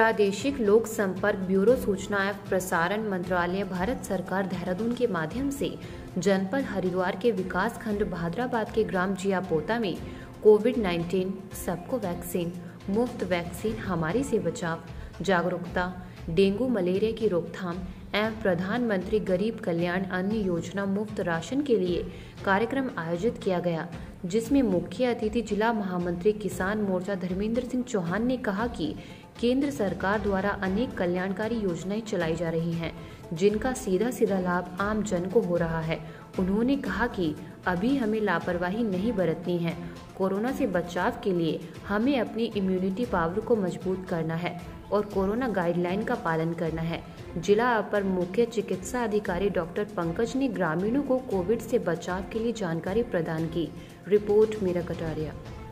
प्रादेशिक लोक संपर्क ब्यूरो सूचना एवं प्रसारण मंत्रालय भारत सरकार देहरादून के माध्यम से जनपद हरिद्वार के विकास खंड भादराबाद के ग्राम जियापोता में कोविड-19 सबको वैक्सीन, मुफ्त वैक्सीन हमारी से बचाव, जागरूकता, डेंगू मलेरिया की रोकथाम एवं प्रधानमंत्री गरीब कल्याण अन्न योजना मुफ्त राशन के लिए कार्यक्रम आयोजित किया गया, जिसमें मुख्य अतिथि जिला महामंत्री किसान मोर्चा धर्मेंद्र सिंह चौहान ने कहा कि केंद्र सरकार द्वारा अनेक कल्याणकारी योजनाएं चलाई जा रही हैं, जिनका सीधा सीधा लाभ आम जन को हो रहा है। उन्होंने कहा कि अभी हमें लापरवाही नहीं बरतनी है। कोरोना से बचाव के लिए हमें अपनी इम्यूनिटी पावर को मजबूत करना है और कोरोना गाइडलाइन का पालन करना है। जिला अपर मुख्य चिकित्सा अधिकारी डॉक्टर पंकज ने ग्रामीणों को कोविड से बचाव के लिए जानकारी प्रदान की। रिपोर्ट मीरा कटारिया।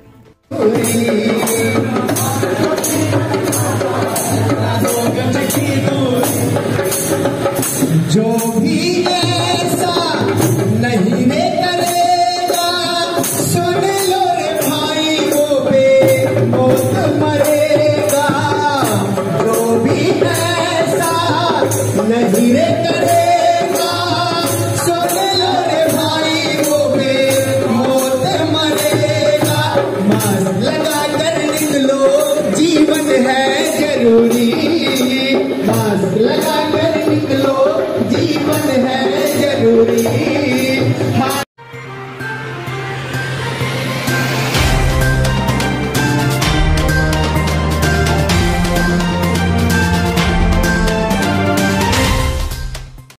जो भी ऐसा नहीं रे करेगा, सुन लो रे भाई वो बेमौत मरेगा। जो भी ऐसा नहीं रे